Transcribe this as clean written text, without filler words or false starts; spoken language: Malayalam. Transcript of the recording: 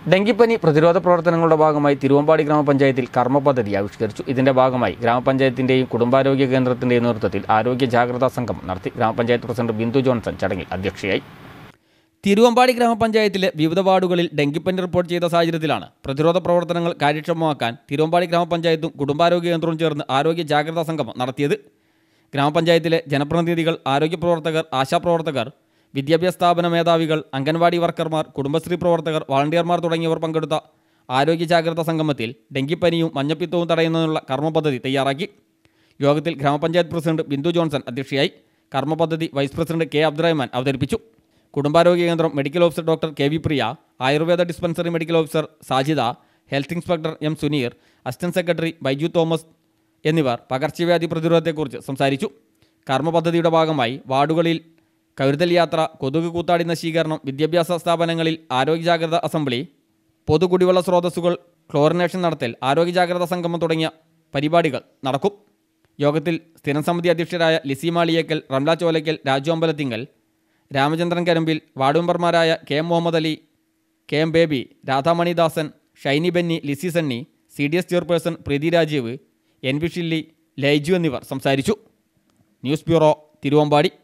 ഡെങ്കിപ്പനി പ്രതിരോധ പ്രവർത്തനങ്ങളുടെ ഭാഗമായി തിരുവമ്പാടി ഗ്രാമപഞ്ചായത്തിൽ കർമ്മ പദ്ധതി ആവിഷ്കരിച്ചു. ഇതിന്റെ ഭാഗമായി ഗ്രാമപഞ്ചായത്തിന്റെയും കുടുംബാരോഗ്യ കേന്ദ്രത്തിന്റെയും നേതൃത്വത്തിൽ ആരോഗ്യ ജാഗ്രതാ സംഘം നടത്തി. ഗ്രാമപഞ്ചായത്ത് പ്രസിഡന്റ് ബിന്ദു ജോൺസൺ ചടങ്ങിൽ അധ്യക്ഷയായി. തിരുവമ്പാടി ഗ്രാമപഞ്ചായത്തിലെ വിവിധ വാർഡുകളിൽ ഡെങ്കിപ്പനി റിപ്പോർട്ട് ചെയ്ത സാഹചര്യത്തിലാണ് പ്രതിരോധ പ്രവർത്തനങ്ങൾ കാര്യക്ഷമമാക്കാൻ തിരുവമ്പാടി ഗ്രാമപഞ്ചായത്തും കുടുംബാരോഗ്യ കേന്ദ്രവും ചേർന്ന് ആരോഗ്യ ജാഗ്രതാ സംഘം നടത്തിയത്. ഗ്രാമപഞ്ചായത്തിലെ ജനപ്രതിനിധികൾ, ആരോഗ്യ പ്രവർത്തകർ, ആശാപ്രവർത്തകർ, വിദ്യാഭ്യാസ സ്ഥാപന മേധാവികൾ, അംഗൻവാടി വർക്കർമാർ, കുടുംബശ്രീ പ്രവർത്തകർ, വളണ്ടിയർമാർ തുടങ്ങിയവർ പങ്കെടുത്ത ആരോഗ്യ ജാഗ്രതാ സംഗമത്തിൽ ഡെങ്കിപ്പനിയും മഞ്ഞപ്പിത്തവും തടയുന്നതിനുള്ള കർമ്മ പദ്ധതി തയ്യാറാക്കി. യോഗത്തിൽ ഗ്രാമപഞ്ചായത്ത് പ്രസിഡന്റ് ബിന്ദു ജോൺസൺ അധ്യക്ഷയായി. കർമ്മ പദ്ധതി വൈസ് പ്രസിഡന്റ് കെ അബ്ദുറഹ്മാൻ അവതരിപ്പിച്ചു. കുടുംബാരോഗ്യ കേന്ദ്രം medical officer doctor K V Priya, ayurveda dispensary medical officer Sajida, health inspector M Suneer, assistant secretary Baiju Thomas എന്നിവർ പകർച്ചവ്യാധി പ്രതിരോധത്തെക്കുറിച്ച് സംസാരിച്ചു. കർമ്മ പദ്ധതിയുടെ ഭാഗമായി വാർഡുകളിൽ കരുതൽ യാത്ര, കൊതുക് കൂത്താടി നശീകരണം, വിദ്യാഭ്യാസ സ്ഥാപനങ്ങളിൽ ആരോഗ്യ ജാഗ്രതാ അസംബ്ലി, പൊതുകുടിവെള്ള സ്രോതസ്സുകൾ ക്ലോറിനേഷൻ നടത്തൽ, ആരോഗ്യ ജാഗ്രതാ സംഗമം തുടങ്ങിയ പരിപാടികൾ നടക്കും. യോഗത്തിൽ സ്ഥിരം സമിതി അധ്യക്ഷരായ ലിസി മാളിയേക്കൽ, റംല ചോലയ്ക്കൽ, രാജു അമ്പലത്തിങ്കൽ, രാമചന്ദ്രൻ കരമ്പിൽ, വാർഡ് മെമ്പർമാരായ K M Muhammad Ali, K M Baby, Radhamanidasan, Shiny Benny, Lissy Sunny, CDS chairperson Preethi Rajeev, NV Shilly, Laiju എന്നിവർ സംസാരിച്ചു. News bureau, Thiruvambady.